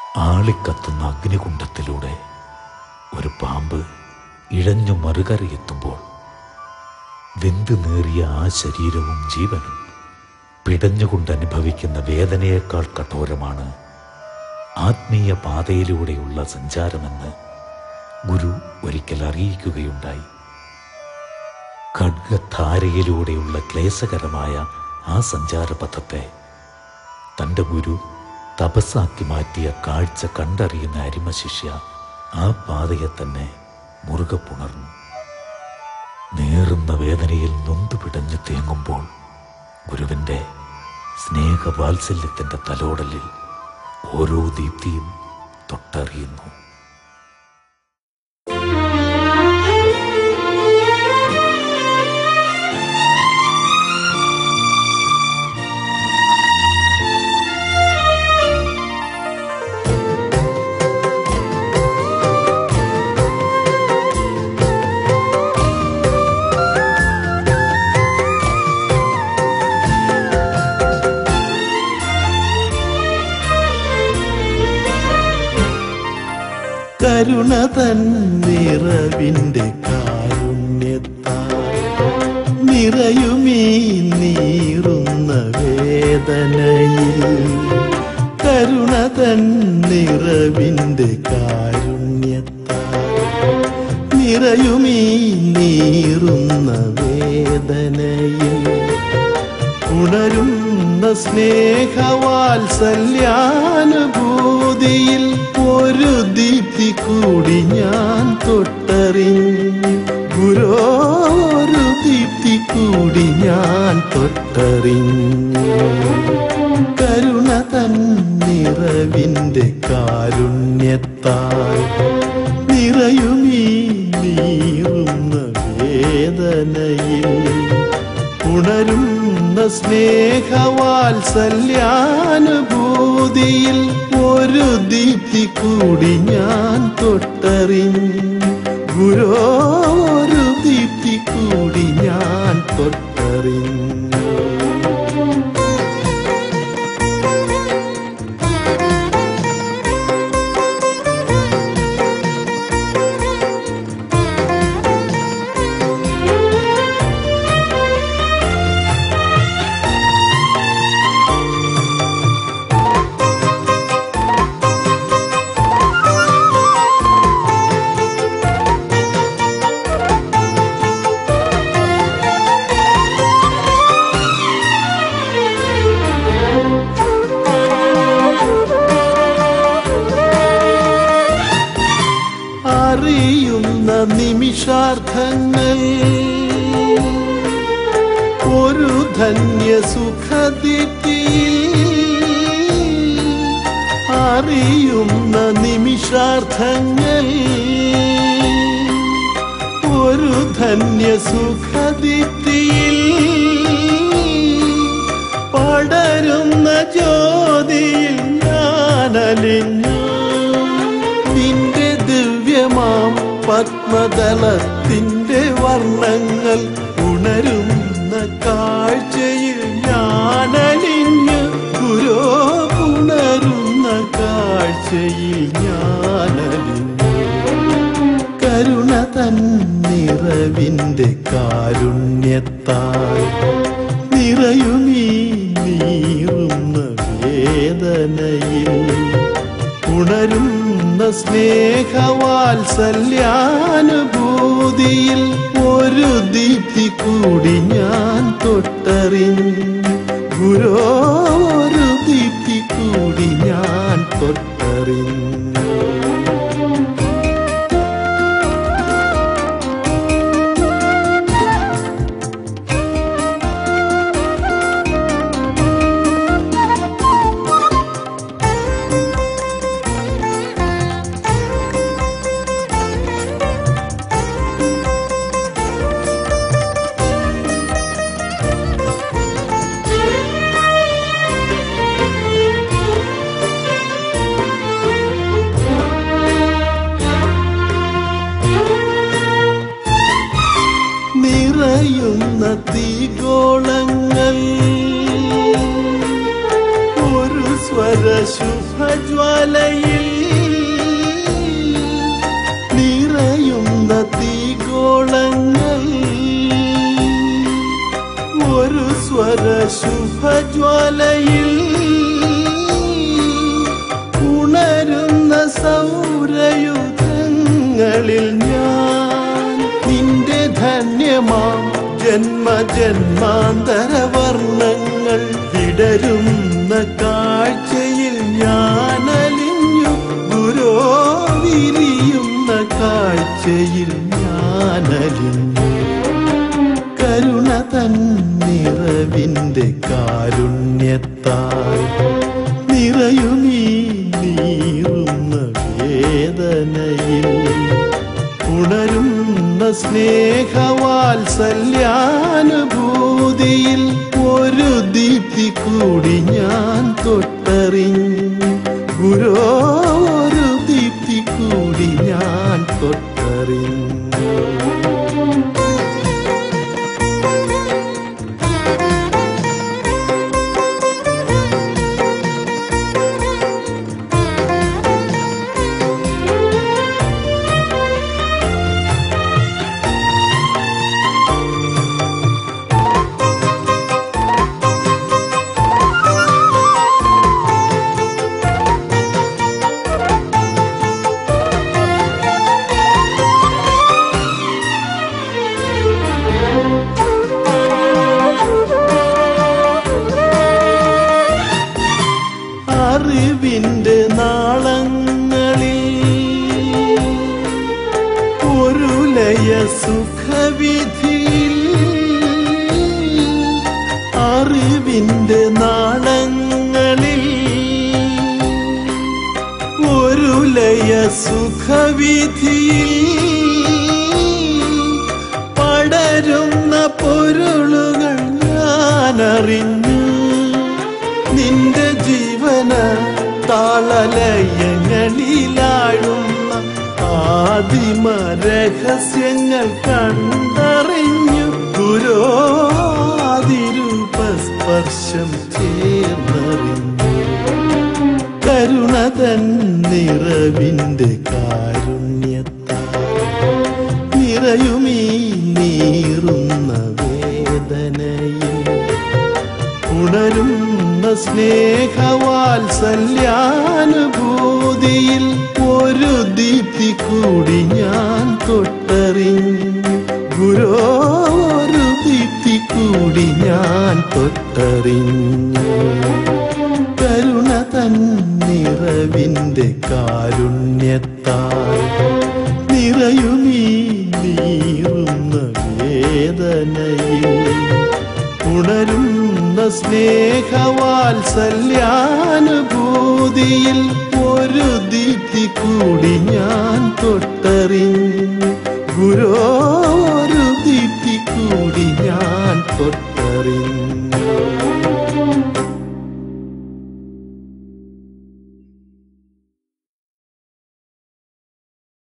ആളിക്കത്തുന്ന അഗ്നികുണ്ഡത്തിലൂടെ ഒരു പാമ്പ് ഇഴഞ്ഞു മറുകരയെത്തുമ്പോൾ വെന്തു നേറിയ ആ ശരീരവും ജീവനും പിടഞ്ഞുകൊണ്ടനുഭവിക്കുന്ന വേദനയേക്കാൾ കഠോരമാണ് ആത്മീയ പാതയിലൂടെയുള്ള സഞ്ചാരമെന്ന് ഗുരു ഒരിക്കൽ അറിയിക്കുകയുണ്ടായി. ഖഡ്ഗധാരയിലൂടെയുള്ള ക്ലേശകരമായ ആ സഞ്ചാരപഥത്തെ തൻ്റെ ഗുരു തപസ്സാക്കി മാറ്റിയ കാഴ്ച കണ്ടറിയുന്ന അരിമശിഷ്യ ആ പാതയെ തന്നെ മുറുകെ പുണർന്നു. നേറുന്ന വേദനയിൽ നൊന്തുപിടഞ്ഞു തേങ്ങുമ്പോൾ ഗുരുവിൻ്റെ സ്നേഹവാത്സല്യത്തിൻ്റെ തലോടലിൽ ഓരോ ദീപ്തിയും തൊട്ടറിയുന്നു. കരുണ തൻ നിറവിൻ്റെ കാരുണ്യത്താൽ നിറയുമീ നീറുന്ന വേദനയിൽ. കരുണ തൻ നിറവിൻ്റെ കാരുണ്യത്താൽ നിറയുമീ നീറുന്ന വേദനയിൽ. ഉണരുന്ന സ്നേഹവാത്സല്യാനുഭൂതിയിൽ ഒരു ദീപ്തി കൂടി ഞാൻ തൊട്ടറിഞ്ഞു. ഗുരോ ഒരു ദീപ്തി കൂടി ഞാൻ തൊട്ടറിഞ്ഞു. കരുണ തൻ നിറവിൻ്റെ കാരുണ്യത്താൽ നിറയുമീ നീറുന്ന വേദനയിൽ. ഉണരുന്ന സ്നേഹവാത്സല്യാനുഭൂതിയിൽ ഒരു ദീപ്തി കൂടി ഞാൻ തൊട്ടറിഞ്ഞു. ഗുരോ ഒരു ദീപ്തി കൂടി ഞാൻ തൊട്ടറിഞ്ഞു. അറിയുന്ന നിമിഷാർത്ഥങ്ങൾ ഒരു ധന്യ സുഖദീപ്തിയിൽ. അറിയുന്ന നിമിഷാർത്ഥങ്ങൾ ഒരു ധന്യ സുഖദീപ്തിയിൽ. പടരുന്ന ജ്യോതിയിൽ ഞാനലിഞ്ഞു. നിന്റെ ദിവ്യമാം പത്മദളത്തിൻ്റെ വർണ്ണങ്ങൾ ഉണരുന്ന കാഴ്ചയിൽ ഞാനലിഞ്ഞു. ഗുരോ ഉണരുന്ന കാഴ്ചയിൽ ഞാനലിഞ്ഞു. കരുണ തൻ നിറവിൻ്റെ കാരുണ്യത്താൽ നിറയുമീ നീറുന്ന വേദനയിൽ. ഉണരുന്ന സ്നേഹവാത്സല്യാനുഭൂതിയിൽ ഒരു ദീപ്തി കൂടി ഞാൻ തൊട്ടറിഞ്ഞു. ഗുരോ ഒരു ദീപ്തി കൂടി ഞാൻ തൊട്ടറിഞ്ഞു. ശുഭജ്വാലയിൽ നിറയുന്ന തീഗോളങ്ങൾ ഒരു സ്വര ശുഭജ്വാലയിൽ ഉണരുന്ന സൗരയുധങ്ങളിൽ ഞാൻ നിന്റെ ധന്യമാം ജന്മജന്മാന്തര വർണ്ണങ്ങൾ വിടരുന്ന കാഴ്ചയിൽ ഞാനലിഞ്ഞു ഗുരോ വിരിയുന്ന കാഴ്ചയിൽ ഞാനലിഞ്ഞു കരുണ തൻ നിറവിന്റെ കാരുണ്യത്താൽ നിറയുമീ നീറുന്ന വേദനയിൽ ഉണരുന്ന സ്നേഹവാത്സല്യാനുഭൂതിയിൽ ഒരു ദീപ്തി കൂടി ഞാൻ തൊട്ടറിഞ്ഞു ഗുരോ ഒരു ദീപ്തി കൂടി ഞാൻ തൊട്ടറിഞ്ഞു അറിവിന്റെ നാളങ്ങളിൽ ഒരു ലയ സുഖവിധിയിൽ അറിവിന്റെ നാളങ്ങളിൽ ഒരു ലയ സുഖവിധിയിൽ പടരുന്ന പൊരുളുകൾ ഞാനറിഞ്ഞു നിന്റെ ജീവന താളലയങ്ങളിലാഴുന്ന ആദിമ രഹസ്യങ്ങൾ കണ്ടറിഞ്ഞു ഗുരോ അതിരൂപസ്പർശം ചേർന്നറിഞ്ഞു കരുണ തൻ നിറവിന്റെ കാരുണ്യത്താൽ നിറയുമീ നീറുന്ന വേദനയിൽ ഉണരുന്ന സ്നേഹവാത്സല്യാനുഭൂതിയിൽ ഒരു ദീപ്തി കൂടി ഞാൻ തൊട്ടറിഞ്ഞു ഗുരോ ഒരു ദീപ്തി കൂടി ഞാൻ തൊട്ടറിഞ്ഞു കരുണ തൻ നിറവിന്റെ കാരുണ്യത്താൽ നിറയുമീ നീറുന്ന വേദനയിൽ ഉണരുന്ന സ്നേഹവാത്സല്യാനുഭൂതിയിൽ ഒരു ദീപ്തി കൂടി ഞാൻ തൊട്ടറിഞ്ഞു ഗുരോ ഒരു ദീപ്തി കൂടി ഞാൻ തൊട്ടറിഞ്ഞു